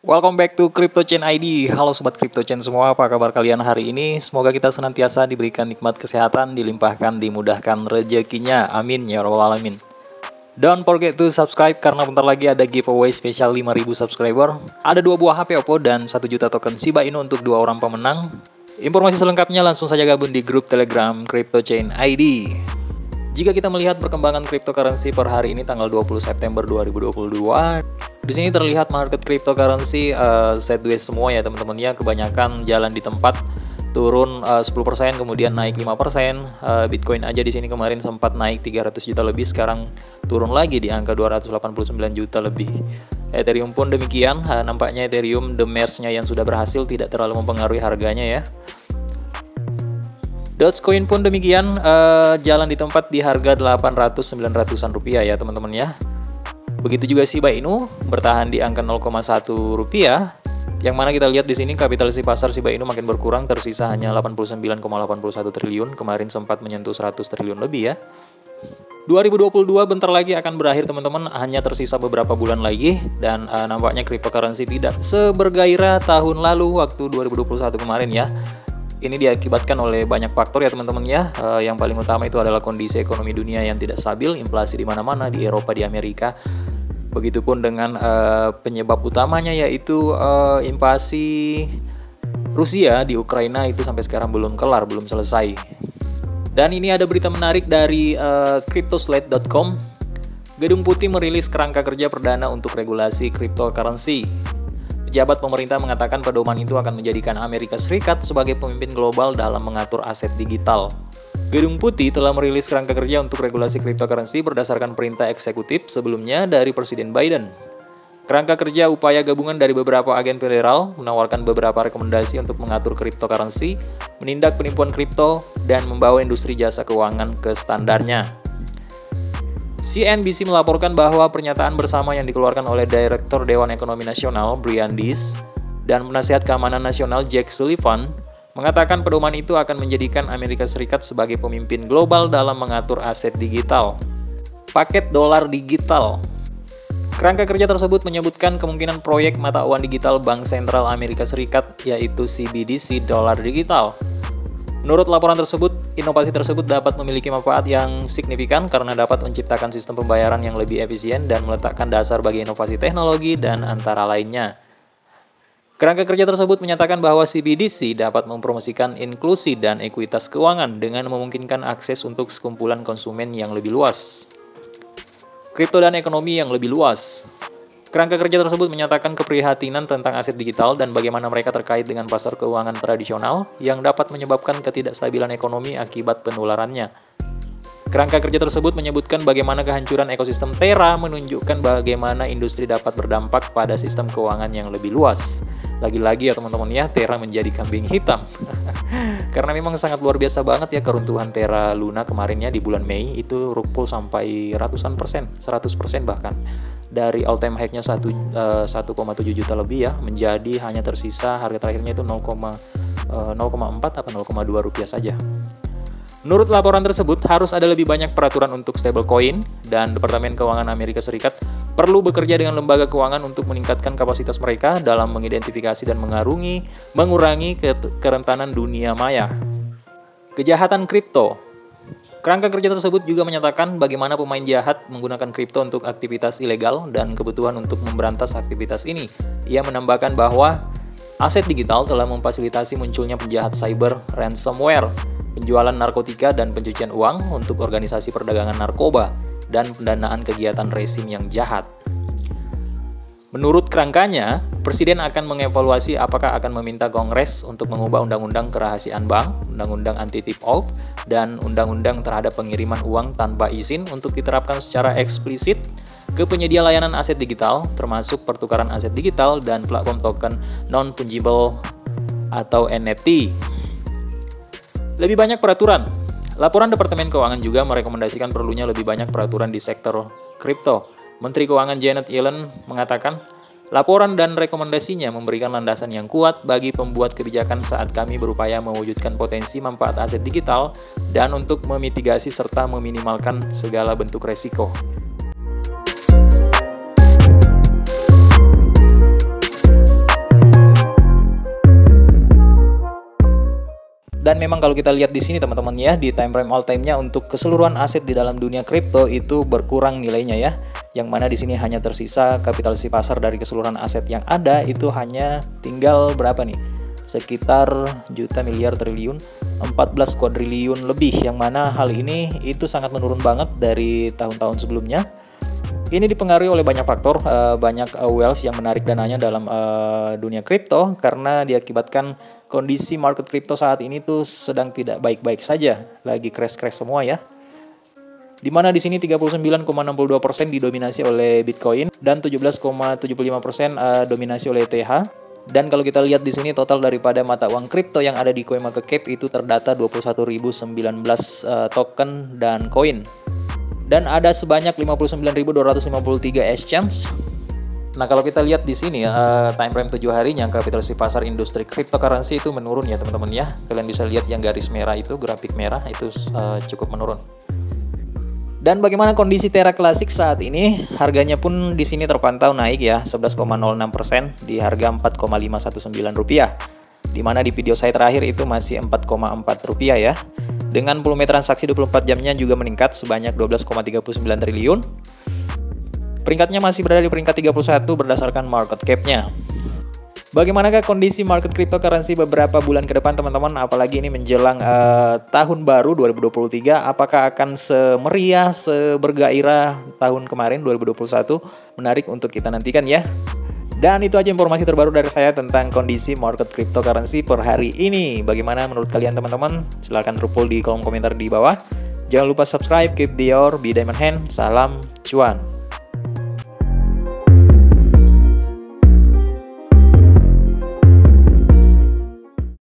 Welcome back to Crypto Chain ID. Halo Sobat Crypto Chain semua, apa kabar kalian hari ini? Semoga kita senantiasa diberikan nikmat kesehatan, dilimpahkan, dimudahkan rezekinya. Amin ya rabbal alamin. Don't forget to subscribe karena bentar lagi ada giveaway spesial 5.000 subscriber. Ada 2 buah HP Oppo dan 1 juta token Shiba Inu untuk 2 orang pemenang. Informasi selengkapnya langsung saja gabung di grup Telegram Crypto Chain ID. Jika kita melihat perkembangan cryptocurrency per hari ini tanggal 20 September 2022, di sini terlihat market cryptocurrency sideways semua ya teman-teman ya, kebanyakan jalan di tempat, turun 10%, kemudian naik 5%. Bitcoin aja di sini kemarin sempat naik 300 juta lebih, sekarang turun lagi di angka 289 juta lebih. Ethereum pun demikian, nampaknya Ethereum the merge-nya yang sudah berhasil tidak terlalu mempengaruhi harganya ya. Dogecoin pun demikian, jalan di tempat di harga 800-900an rupiah ya teman-teman ya. Begitu juga Shiba Inu bertahan di angka 0,1 rupiah. Yang mana kita lihat di sini kapitalisasi pasar Shiba Inu makin berkurang, tersisa hanya 89,81 triliun. Kemarin sempat menyentuh 100 triliun lebih ya. 2022 bentar lagi akan berakhir teman-teman, hanya tersisa beberapa bulan lagi dan nampaknya cryptocurrency tidak sebergairah tahun lalu waktu 2021 kemarin ya. Ini diakibatkan oleh banyak faktor ya teman-teman ya. Yang paling utama itu adalah kondisi ekonomi dunia yang tidak stabil, inflasi di mana-mana, di Eropa, di Amerika. Begitupun dengan penyebab utamanya yaitu invasi Rusia di Ukraina itu sampai sekarang belum kelar, belum selesai. Dan ini ada berita menarik dari cryptoslate.com. Gedung Putih merilis kerangka kerja perdana untuk regulasi cryptocurrency. Pejabat pemerintah mengatakan pedoman itu akan menjadikan Amerika Serikat sebagai pemimpin global dalam mengatur aset digital. Gedung Putih telah merilis kerangka kerja untuk regulasi cryptocurrency berdasarkan perintah eksekutif sebelumnya dari Presiden Biden. Kerangka kerja upaya gabungan dari beberapa agen federal menawarkan beberapa rekomendasi untuk mengatur cryptocurrency, menindak penipuan kripto, dan membawa industri jasa keuangan ke standarnya. CNBC melaporkan bahwa pernyataan bersama yang dikeluarkan oleh Direktur Dewan Ekonomi Nasional Brian Dees dan Penasihat Keamanan Nasional Jake Sullivan mengatakan pedoman itu akan menjadikan Amerika Serikat sebagai pemimpin global dalam mengatur aset digital. Paket dolar digital. Kerangka kerja tersebut menyebutkan kemungkinan proyek mata uang digital Bank Sentral Amerika Serikat yaitu CBDC dolar digital. Menurut laporan tersebut, inovasi tersebut dapat memiliki manfaat yang signifikan karena dapat menciptakan sistem pembayaran yang lebih efisien dan meletakkan dasar bagi inovasi teknologi dan antara lainnya. Kerangka kerja tersebut menyatakan bahwa CBDC dapat mempromosikan inklusi dan ekuitas keuangan dengan memungkinkan akses untuk sekumpulan konsumen yang lebih luas. Kripto dan ekonomi yang lebih luas. Kerangka kerja tersebut menyatakan keprihatinan tentang aset digital dan bagaimana mereka terkait dengan pasar keuangan tradisional yang dapat menyebabkan ketidakstabilan ekonomi akibat penularannya. Kerangka kerja tersebut menyebutkan bagaimana kehancuran ekosistem Terra menunjukkan bagaimana industri dapat berdampak pada sistem keuangan yang lebih luas. Lagi-lagi ya teman-teman ya, Terra menjadi kambing hitam. Karena memang sangat luar biasa banget ya keruntuhan Terra Luna kemarinnya di bulan Mei itu rupul sampai ratusan persen, 100% bahkan. Dari all time high-nya 1,7 juta lebih ya, menjadi hanya tersisa harga terakhirnya itu 0,4 atau 0,2 rupiah saja. Menurut laporan tersebut, harus ada lebih banyak peraturan untuk stablecoin dan Departemen Keuangan Amerika Serikat perlu bekerja dengan lembaga keuangan untuk meningkatkan kapasitas mereka dalam mengidentifikasi dan mengurangi kerentanan dunia maya. Kejahatan kripto. Kerangka kerja tersebut juga menyatakan bagaimana pemain jahat menggunakan kripto untuk aktivitas ilegal dan kebutuhan untuk memberantas aktivitas ini. Ia menambahkan bahwa aset digital telah memfasilitasi munculnya penjahat cyber, ransomware, penjualan narkotika dan pencucian uang untuk organisasi perdagangan narkoba, dan pendanaan kegiatan rezim yang jahat. Menurut kerangkanya, Presiden akan mengevaluasi apakah akan meminta Kongres untuk mengubah Undang-Undang Kerahasiaan Bank, Undang-Undang Anti-Tip-Off, dan Undang-Undang terhadap pengiriman uang tanpa izin untuk diterapkan secara eksplisit ke penyedia layanan aset digital, termasuk pertukaran aset digital dan platform token non-fungible atau NFT. Lebih banyak peraturan. Laporan Departemen Keuangan juga merekomendasikan perlunya lebih banyak peraturan di sektor kripto. Menteri Keuangan Janet Yellen mengatakan, laporan dan rekomendasinya memberikan landasan yang kuat bagi pembuat kebijakan saat kami berupaya mewujudkan potensi manfaat aset digital dan untuk memitigasi serta meminimalkan segala bentuk resiko. Dan memang kalau kita lihat di sini teman-teman ya, di time frame all time-nya untuk keseluruhan aset di dalam dunia kripto itu berkurang nilainya ya. Yang mana di sini hanya tersisa kapitalisasi pasar dari keseluruhan aset yang ada itu hanya tinggal berapa nih? Sekitar juta, miliar, triliun, 14 kuadriliun lebih. Yang mana hal ini itu sangat menurun banget dari tahun-tahun sebelumnya. Ini dipengaruhi oleh banyak faktor, banyak whales yang menarik dananya dalam dunia kripto karena diakibatkan kondisi market kripto saat ini tuh sedang tidak baik-baik saja, lagi crash-crash semua ya. Di mana di sini 39,62% didominasi oleh Bitcoin dan 17,75% dominasi oleh ETH. Dan kalau kita lihat di sini total daripada mata uang kripto yang ada di CoinMarketCap itu terdata 21.019 token dan koin. Dan ada sebanyak 59.253 exchange. Nah, kalau kita lihat di sini time frame 7 harinya kapitalisasi pasar industri cryptocurrency itu menurun ya teman-teman ya. Kalian bisa lihat yang garis merah itu, grafik merah itu cukup menurun. Dan bagaimana kondisi Terra Classic saat ini? Harganya pun di sini terpantau naik ya, 11,06% di harga Rp4,519. Di mana di video saya terakhir itu masih Rp4,4 ya. Dengan volume transaksi 24 jamnya juga meningkat sebanyak 12,39 triliun. Peringkatnya masih berada di peringkat 31 berdasarkan market cap-nya. Bagaimanakah kondisi market cryptocurrency beberapa bulan ke depan teman-teman? Apalagi ini menjelang tahun baru 2023. Apakah akan semeriah, sebergairah tahun kemarin 2021? Menarik untuk kita nantikan ya. Dan itu aja informasi terbaru dari saya tentang kondisi market cryptocurrency per hari ini. Bagaimana menurut kalian teman-teman? Silahkan drop di kolom komentar di bawah. Jangan lupa subscribe, keep the hour, be diamond hand. Salam cuan.